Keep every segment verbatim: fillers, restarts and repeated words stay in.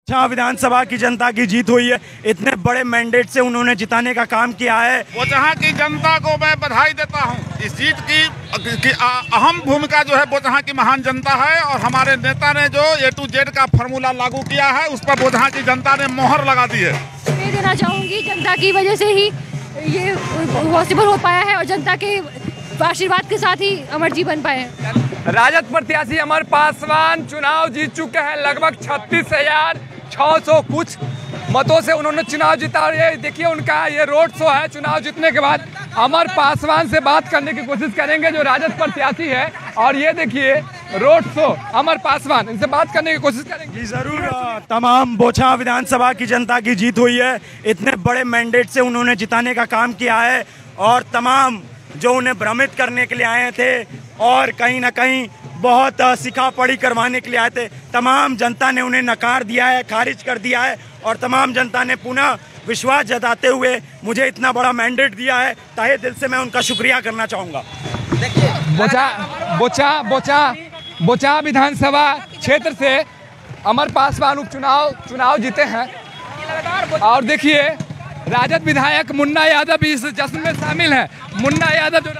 जहाँ विधानसभा की जनता की जीत हुई है, इतने बड़े मैंडेट से उन्होंने जिताने का काम किया है। वो जहाँ की जनता को मैं बधाई देता हूँ। इस जीत की, की अहम भूमिका जो है वो जहाँ की महान जनता है और हमारे नेता ने जो ए टू जेड का फार्मूला लागू किया है उस पर वो जहाँ की जनता ने मोहर लगा दी है। मैं देना चाहूँगी जनता की वजह से ही ये पॉसिबल हो पाया है और जनता के आशीर्वाद के साथ ही अमर जी बन पाए हैं। राजद प्रत्याशी अमर पासवान चुनाव जीत चुके हैं। लगभग छत्तीस हजार छः सौ कुछ मतों से उन्होंने चुनाव जीता। और ये देखिए उनका ये रोड शो है। चुनाव जीतने के बाद अमर पासवान से बात करने की कोशिश करेंगे जो राजद प्रत्याशी है। और ये देखिए रोड शो अमर पासवान, इनसे बात करने की कोशिश करेंगे। जी जरूर। तमाम बोछा विधानसभा की जनता की जीत हुई है, इतने बड़े मैंडेट से उन्होंने जिताने का काम किया है। और तमाम जो उन्हें भ्रमित करने के लिए आए थे और कहीं ना कहीं बहुत सिखा पढ़ी करवाने के लिए आए थे, तमाम जनता ने उन्हें नकार दिया है, खारिज कर दिया है। और तमाम जनता ने पुनः विश्वास जताते हुए मुझे इतना बड़ा मैंडेट दिया है। तहे दिल से मैं उनका शुक्रिया करना चाहूँगा। बोचा बोचा बोचा बोचा विधानसभा क्षेत्र से अमर पासवान उपचुनाव चुनाव जीते हैं। और देखिए राजद विधायक मुन्ना यादव भी इस जश्न में शामिल हैं। मुन्ना यादव जो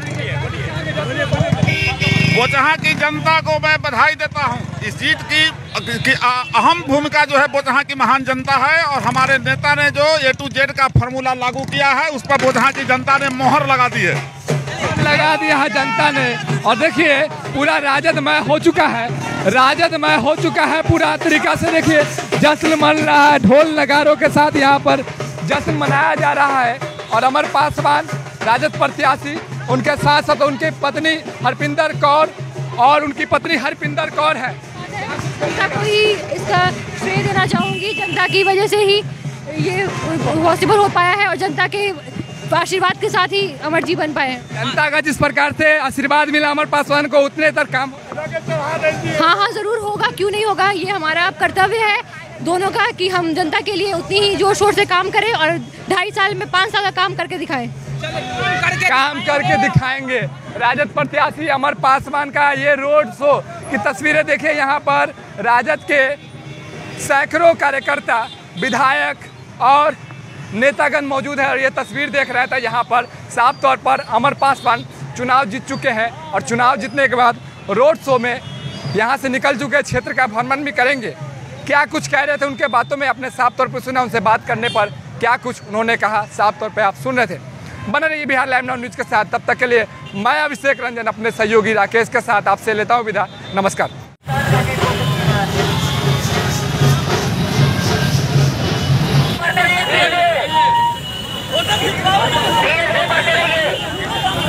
वो जहाँ की जनता को मैं बधाई देता हूँ। इस जीत की, की अहम भूमिका जो है वो जहाँ की महान जनता है और हमारे नेता ने जो ए टू जेड का फार्मूला लागू किया है उस पर वो जहाँ की जनता ने मोहर लगा दी है लगा दिया है जनता ने। और देखिए पूरा राजदमय हो चुका है, राजदमय हो चुका है पूरा तरीका से। देखिए जश्न मन रहा है, ढोल नगारों के साथ यहाँ पर जश्न मनाया जा रहा है। और अमर पासवान राजद प्रत्याशी, उनके साथ साथ उनकी पत्नी हरपिंदर कौर और उनकी पत्नी हरपिंदर कौर है। जनता को ही इसका श्रेय देना चाहूँगी। जनता की वजह से ही ये पॉसिबल हो पाया है और जनता के आशीर्वाद के साथ ही अमर जी बन पाए हैं। जनता का जिस प्रकार से आशीर्वाद मिला अमर पासवान को, उतने तक काम हाँ हाँ जरूर होगा, क्यों नहीं होगा। ये हमारा कर्तव्य है दोनों का कि हम जनता के लिए उतनी ही जोर शोर से काम करें और ढाई साल में पाँच साल का काम करके दिखाएं। काम करके दिखाएंगे। राजद प्रत्याशी अमर पासवान का ये रोड शो की तस्वीरें देखिए। यहाँ पर राजद के सैकड़ों कार्यकर्ता, विधायक और नेतागण मौजूद है। और ये तस्वीर देख रहे थे, यहाँ पर साफ तौर पर अमर पासवान चुनाव जीत चुके हैं। और चुनाव जीतने के बाद रोड शो में यहाँ से निकल चुके क्षेत्र का भ्रमण भी करेंगे। क्या कुछ कह रहे थे उनके बातों में आपने साफ तौर पर सुना। उनसे बात करने पर क्या कुछ उन्होंने कहा साफ तौर पर आप सुन रहे थे। बने रहिए बिहार लाइव नाउ न्यूज़ के साथ। तब तक के लिए मैं अभिषेक रंजन अपने सहयोगी राकेश के साथ आपसे लेता हूँ विदा। नमस्कार।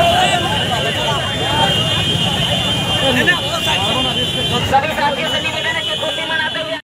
सभी साथियों से निवेदन